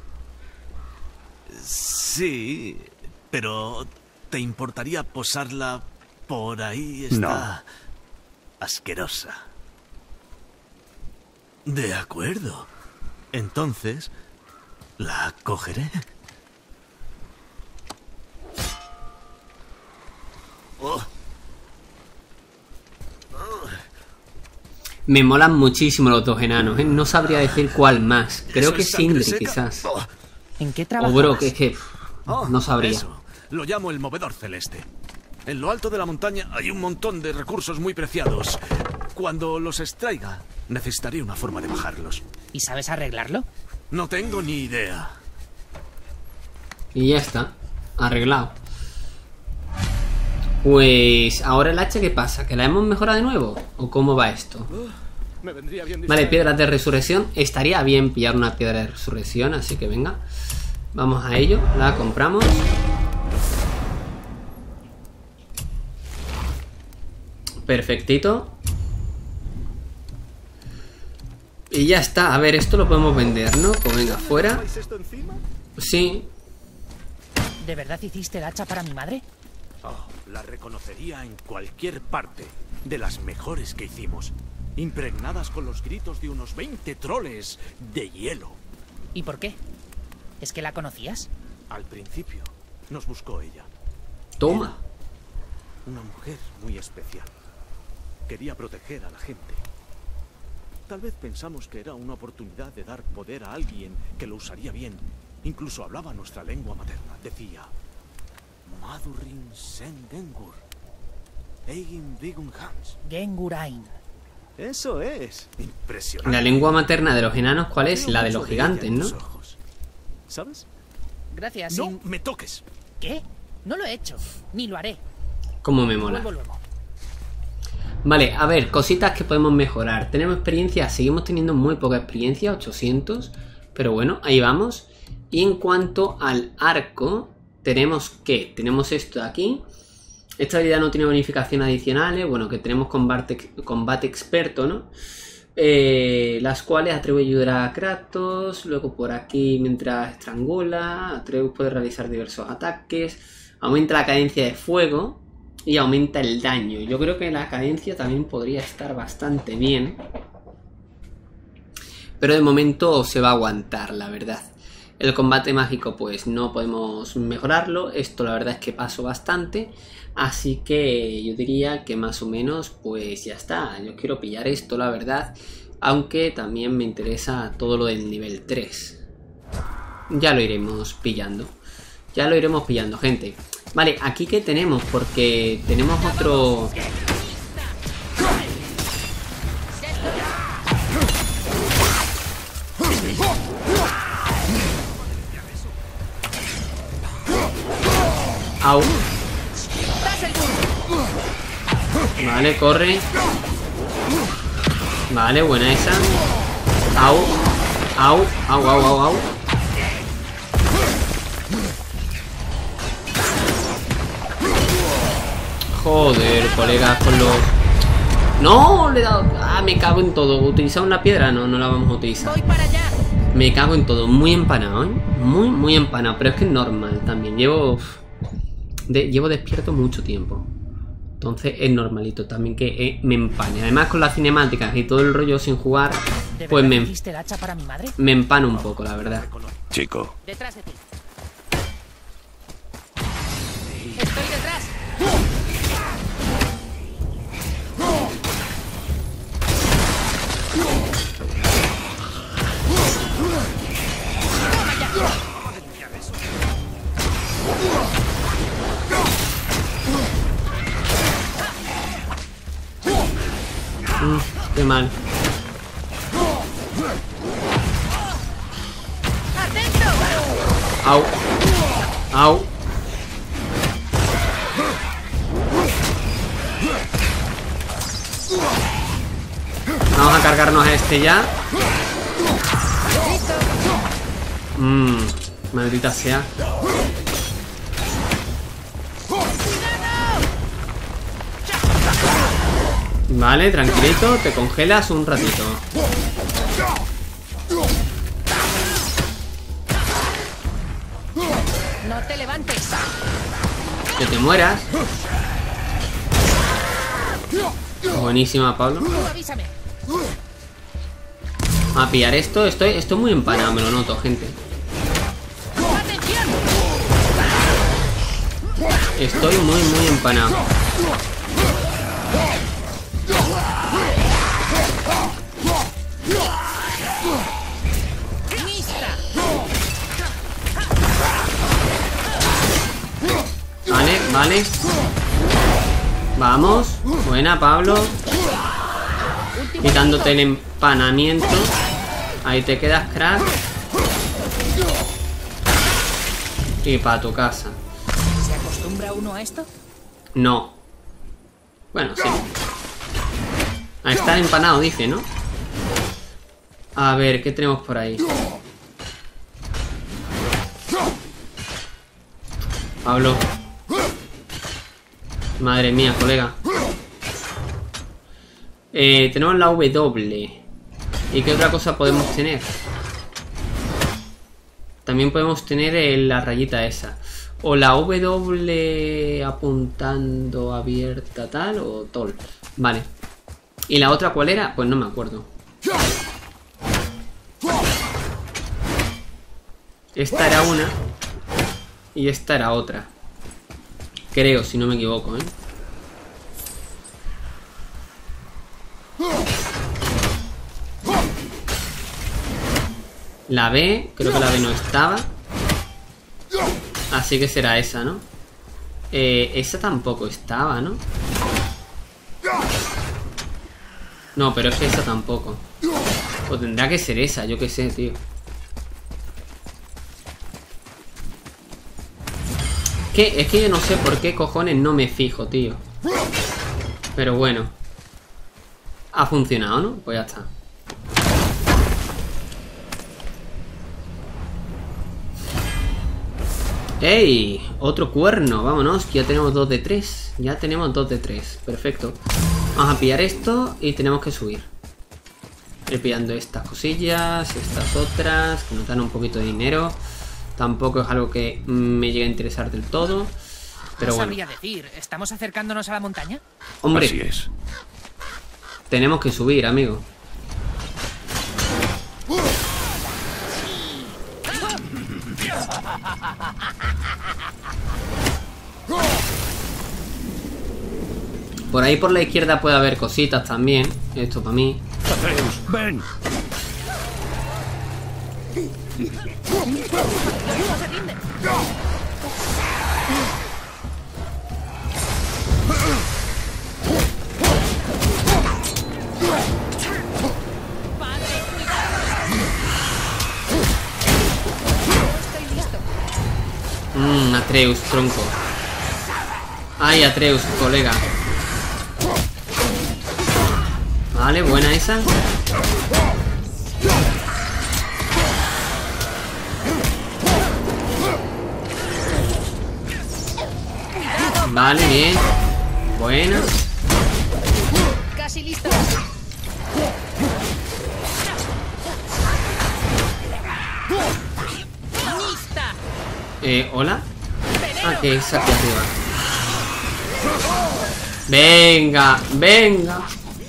Sí, pero ¿te importaría posarla por ahí? Está No. asquerosa. De acuerdo. Entonces, la cogeré. Me molan muchísimo los dos enanos, ¿eh? No sabría decir cuál más. Creo que Sindri, quizás. ¿En qué O trabajas? Bro, que es que... Oh, no sabría. Eso. Lo llamo el movedor celeste. En lo alto de la montaña hay un montón de recursos muy preciados. Cuando los extraiga, necesitaré una forma de bajarlos. ¿Y sabes arreglarlo? No tengo ni idea. Y ya está. Arreglado. Pues... ahora el hacha, ¿qué pasa? ¿Que la hemos mejorado de nuevo? ¿O cómo va esto? Me vendría bien Vale, piedras de resurrección. Estaría bien pillar una piedra de resurrección, así que venga. Vamos a ello. La compramos. Perfectito. Y ya está. A ver, esto lo podemos vender, ¿no? Pues venga, fuera. Sí. ¿De verdad hiciste el hacha para mi madre? Oh, la reconocería en cualquier parte. De las mejores que hicimos. Impregnadas con los gritos de unos veinte troles de hielo. ¿Y por qué? ¿Es que la conocías? Al principio nos buscó ella. Toma. Una mujer muy especial. Quería proteger a la gente. Tal vez pensamos que era una oportunidad de dar poder a alguien que lo usaría bien. Incluso hablaba nuestra lengua materna. Decía... Madurin Sen Gengur. Eigin Vigun Hans. Gengurain. Eso es. Impresionante. La lengua materna de los enanos, ¿cuál es? Veo La de mucho los de ella gigantes, en ¿no? tus ojos. ¿Sabes? Gracias. No sin- me toques. ¿Qué? No lo he hecho. Ni lo haré. Cómo me mola. Vuelvo luego. Vale, a ver, cositas que podemos mejorar. Tenemos experiencia, seguimos teniendo muy poca experiencia, ochocientos. Pero bueno, ahí vamos. Y en cuanto al arco, tenemos que, tenemos esto de aquí. Esta habilidad no tiene bonificación adicionales. Bueno, que tenemos combate, combate experto, ¿no? Eh, las cuales Atreus ayudará a Kratos. Luego por aquí, mientras estrangula, Atreus puede realizar diversos ataques. Aumenta la cadencia de fuego y aumenta el daño. Yo creo que la cadencia también podría estar bastante bien. Pero de momento se va a aguantar, la verdad. El combate mágico pues no podemos mejorarlo. Esto la verdad es que paso bastante. Así que yo diría que más o menos pues ya está. Yo quiero pillar esto, la verdad. Aunque también me interesa todo lo del nivel tres. Ya lo iremos pillando. Ya lo iremos pillando, gente. Vale, aquí que tenemos, porque tenemos otro... Au. Vale, corre. Vale, buena esa. Au. Au, au, au, au, au. Joder, colegas, con los... ¡No! Le he dado... Ah, me cago en todo. ¿Utilizar una piedra? No, no la vamos a utilizar. Voy para allá. Me cago en todo. Muy empanado, ¿eh? Muy, muy empanado. Pero es que es normal también. Llevo... De... Llevo despierto mucho tiempo. Entonces es normalito también que eh, me empane. Además con las cinemáticas y todo el rollo sin jugar, ¿De pues verdad me, hiciste el hacha para mi madre? me empano un poco, la verdad. Chico, Detrás de ti. Estoy detrás. Mm, qué mal. Au. Au. Vamos a cargarnos a este ya. Mmm, maldita sea. Vale, tranquilito, te congelas un ratito. No te levantes. Que te mueras. Buenísima, Pablo. Tú avísame. A pillar esto, estoy, estoy muy empanado, me lo noto, gente. ¡Atención! Estoy muy, muy empanado. Vale, vale. Vamos. Buena, Pablo. Quitándote el empanamiento. Ahí te quedas, crack. Y para tu casa. ¿Se acostumbra uno a esto? No. Bueno, sí. A estar empanado, dice, ¿no? A ver, ¿qué tenemos por ahí? Pablo. Madre mía, colega. Eh, tenemos la W. ¿Y qué otra cosa podemos tener? También podemos tener eh, la rayita esa. O la W apuntando abierta tal o tol. Vale. ¿Y la otra cuál era? Pues no me acuerdo. Esta era una. Y esta era otra. Creo, si no me equivoco, ¿eh? La B, creo que la B no estaba. Así que será esa, ¿no? Eh, esa tampoco estaba, ¿no? No, pero es que esa tampoco. O tendrá que ser esa, yo qué sé, tío. ¿Qué? Es que yo no sé por qué cojones no me fijo, tío. Pero bueno. Ha funcionado, ¿no? Pues ya está. ¡Ey! Otro cuerno, vámonos. Ya tenemos dos de tres. Ya tenemos dos de tres. Perfecto. Vamos a pillar esto y tenemos que subir. Ir pillando estas cosillas, estas otras, que nos dan un poquito de dinero. Tampoco es algo que me llegue a interesar del todo. Pero no bueno. sabría decir, ¿estamos acercándonos a la montaña? Hombre, Así es. tenemos que subir, amigo. Por ahí por la izquierda puede haber cositas también. Esto para mí. Atreus, ven. Mmm, Atreus, tronco. Ay, Atreus, colega. Vale, buena esa. Vale, bien. Buena. Casi listo. Eh, ¿hola? Ah, que es aquí arriba. Venga, venga.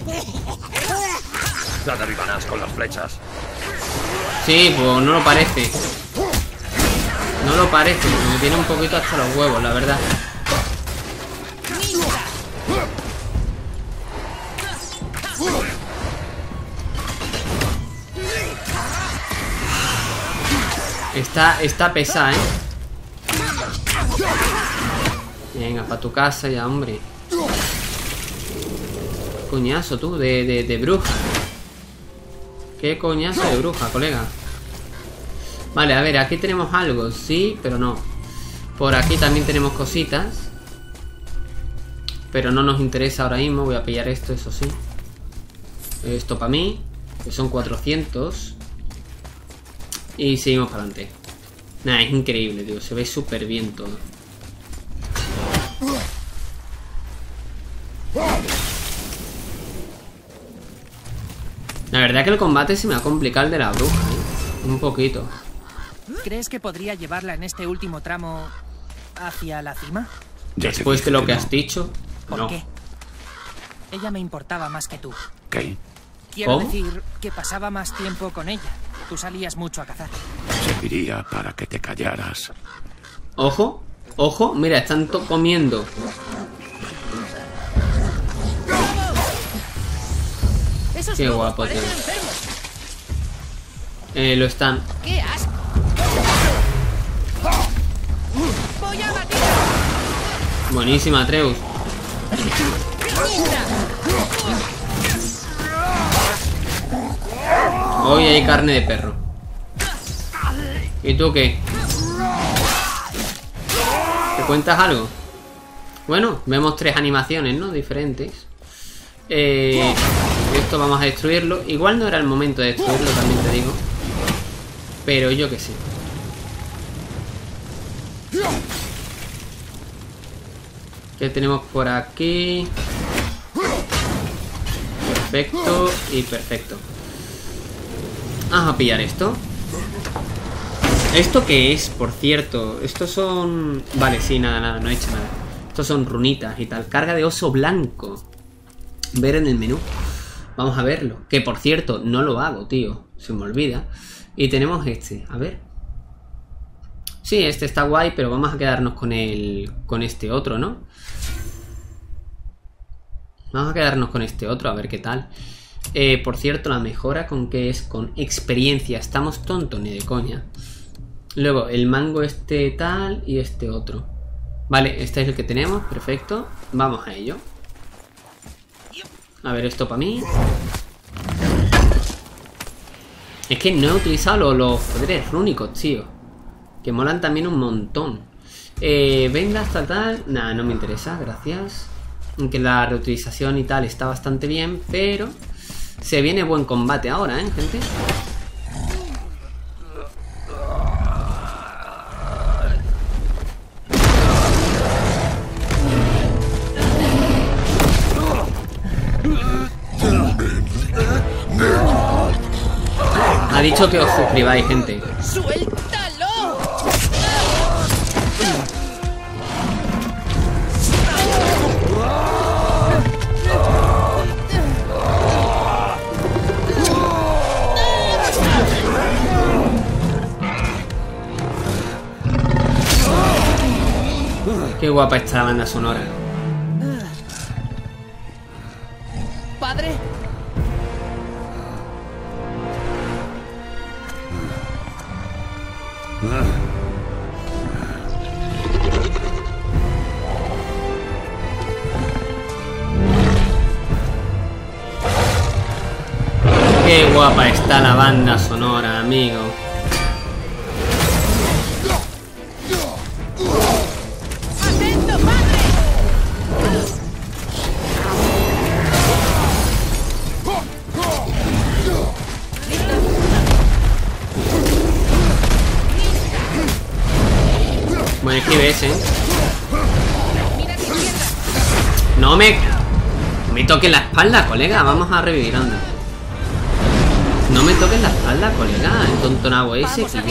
La derribarás con las flechas. Sí, pues no lo parece. No lo parece, me tiene un poquito hasta los huevos, la verdad. Está, está pesada, ¿eh? Venga, para tu casa ya, hombre. Coñazo tú, de, de, de bruja. Qué coñazo de bruja, colega. Vale, a ver, aquí tenemos algo. Sí, pero no. Por aquí también tenemos cositas. Pero no nos interesa ahora mismo. Voy a pillar esto, eso sí. Esto para mí, que son cuatrocientos. Y seguimos para adelante. Nada, es increíble, tío. Se ve súper bien todo. La verdad que el combate se me ha complicado el de la bruja, ¿eh? Un poquito. ¿Crees que podría llevarla en este último tramo hacia la cima? Ya te Después dije de lo que que no. has dicho, ¿Por no. qué? Ella me importaba más que tú. ¿Qué? Quiero ¿Cómo? decir que pasaba más tiempo con ella. Tú salías mucho a cazar. Serviría para que te callaras. Ojo, ojo, mira, están to- comiendo. Esos Qué lobos guapo, parecen tío. enfermos. Eh, lo están. ¡Qué asco! ¡Voy a batir! Buenísima, Atreus. Hoy hay carne de perro. ¿Y tú qué? ¿Te cuentas algo? Bueno, vemos tres animaciones, ¿no? Diferentes. Eh, esto vamos a destruirlo. Igual no era el momento de destruirlo, también te digo. Pero yo qué sé. ¿Qué tenemos por aquí? Perfecto y perfecto. Vamos a pillar esto. ¿Esto qué es, por cierto? Estos son... Vale, sí, nada, nada, no he hecho nada. Estos son runitas y tal. Carga de oso blanco. Ver en el menú. Vamos a verlo. Que, por cierto, no lo hago, tío. Se me olvida. Y tenemos este. A ver. Sí, este está guay, pero vamos a quedarnos con el... Con este otro, ¿no? Vamos a quedarnos con este otro, a ver qué tal. Eh, por cierto, la mejora con que es con experiencia. Estamos tontos, ni de coña. Luego, el mango este tal y este otro. Vale, este es el que tenemos, perfecto. Vamos a ello. A ver, esto para mí. Es que no he utilizado los, los poderes rúnicos, tío. Que molan también un montón. Eh, venga hasta tal. Nada, no me interesa, gracias. Aunque la reutilización y tal está bastante bien, pero se viene buen combate ahora, ¿eh, gente? Ha dicho que os suscribáis, gente. ¡Suéltalo! Qué guapa está la banda sonora. Padre. Qué guapa está la banda sonora, amigo. ¡Atento, padre! Buen esquive ese, ¿eh? Mira a tu izquierda. No me... No me toques la espalda, colega. Vamos a revivir, anda. No me toques la espalda, colega. El tontonabo ese, tío.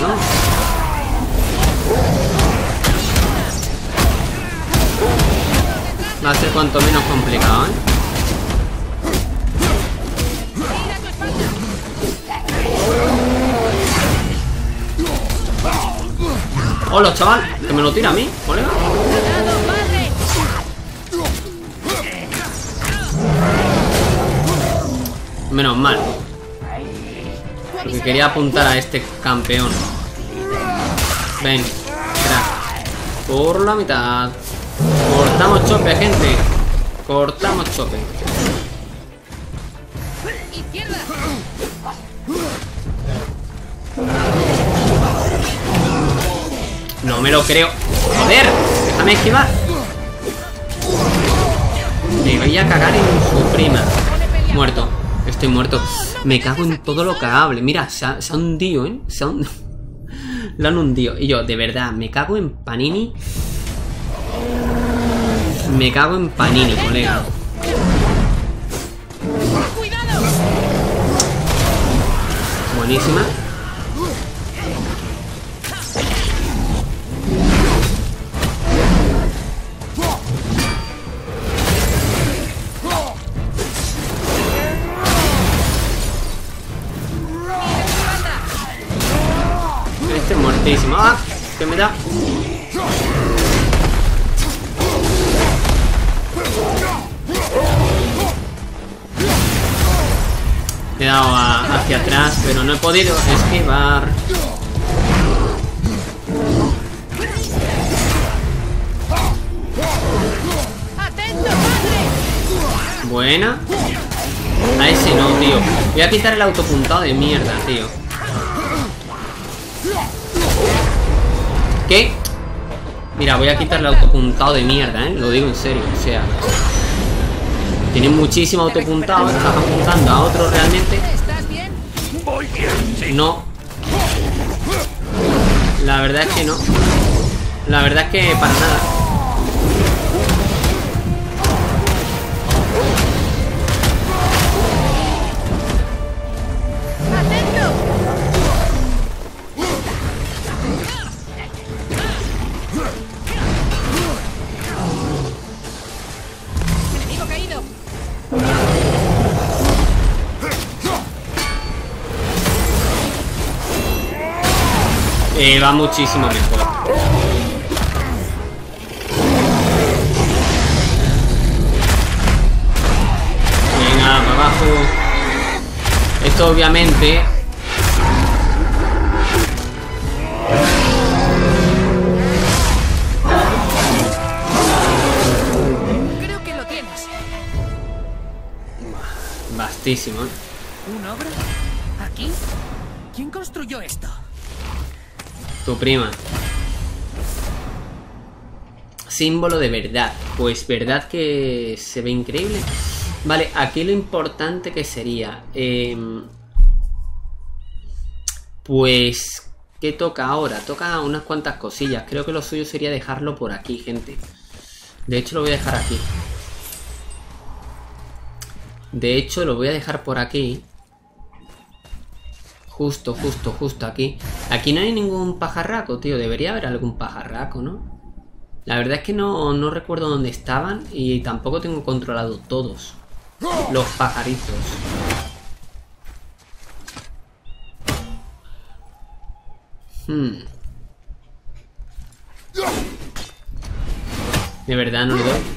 Va a ser cuanto menos complicado, ¿eh? Hola, chaval. Que me lo tira a mí, colega. ¡Cuidado, padre! Menos mal. Porque quería apuntar a este campeón. Ven, crack. Por la mitad. Cortamos chope, gente. Cortamos chope. ¡Izquierda! No me lo creo. Joder, déjame esquivar. Me voy a cagar en su prima. Muerto. Estoy muerto. Me cago en todo lo cagable. Mira, se ha, se ha hundido, ¿eh? Se ha hundido. Lo han hundido. Y yo, de verdad, me cago en Panini. Me cago en Panini, colega. ¡Cuidado! Buenísima. Este es muertísimo. ¡Ah! ¿Qué me da? He dado a, hacia atrás, pero no he podido esquivar. Buena. A ese no, tío. Voy a quitar el autopuntado de mierda, tío. ¿Qué? Mira, voy a quitar el autopuntado de mierda, ¿eh? Lo digo en serio, o sea... Tiene muchísimo autopuntado, estás apuntando a otro realmente. No. La verdad es que no. La verdad es que para nada. Eh, va muchísimo mejor. Venga, para abajo. Esto obviamente... Creo que lo tienes. Vastísimo, ¿eh? ¿Un ogro? ¿Aquí? ¿Quién construyó esto? Tu prima. Símbolo de verdad. Pues verdad que se ve increíble. Vale, aquí lo importante que sería... Eh, pues... ¿Qué toca ahora? Toca unas cuantas cosillas. Creo que lo suyo sería dejarlo por aquí, gente. De hecho lo voy a dejar aquí. De hecho lo voy a dejar por aquí. Justo, justo, justo aquí. Aquí no hay ningún pajarraco, tío. Debería haber algún pajarraco, ¿no? La verdad es que no, no recuerdo dónde estaban. Y tampoco tengo controlado todos los pajaritos. Hmm. De verdad no le doy.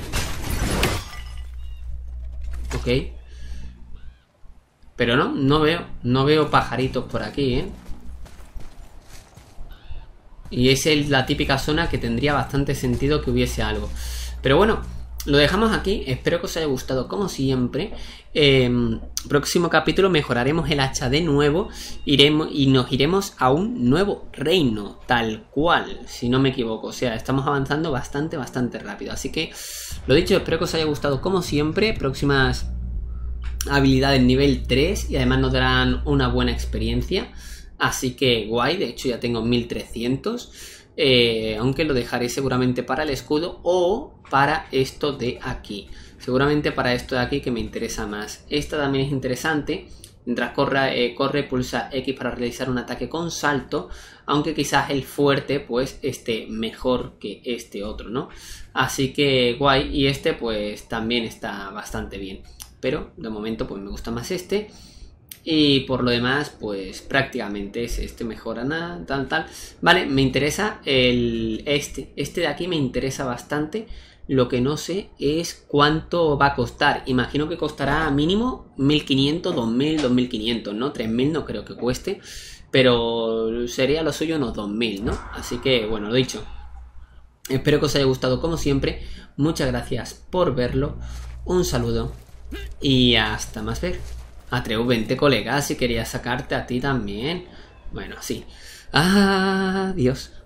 Ok. Pero no, no veo, no veo pajaritos por aquí, ¿eh? Y esa es la típica zona que tendría bastante sentido que hubiese algo. Pero bueno, lo dejamos aquí. Espero que os haya gustado como siempre. Eh, próximo capítulo mejoraremos el hacha de nuevo. Iremos y nos iremos a un nuevo reino, tal cual, si no me equivoco. O sea, estamos avanzando bastante, bastante rápido. Así que, lo dicho, espero que os haya gustado como siempre. Próximas... habilidades nivel tres y además nos darán una buena experiencia, así que guay. De hecho ya tengo mil trescientos, eh, aunque lo dejaré seguramente para el escudo o para esto de aquí, seguramente para esto de aquí que me interesa más. Esta también es interesante. Mientras corra, eh, corre, pulsa X para realizar un ataque con salto, aunque quizás el fuerte pues esté mejor que este otro, ¿no? Así que guay. Y este pues también está bastante bien, pero de momento pues me gusta más este. Y por lo demás pues prácticamente es este, mejora nada, tal, tal. Vale, me interesa el este. Este de aquí me interesa bastante. Lo que no sé es cuánto va a costar. Imagino que costará mínimo mil quinientos, dos mil, dos mil quinientos, ¿no? tres mil no creo que cueste. Pero sería lo suyo unos dos mil, ¿no? Así que bueno, lo dicho. Espero que os haya gustado como siempre. Muchas gracias por verlo. Un saludo. Y hasta más ver. Atreus, vente, colega, si quería sacarte a ti también. Bueno, sí. Adiós.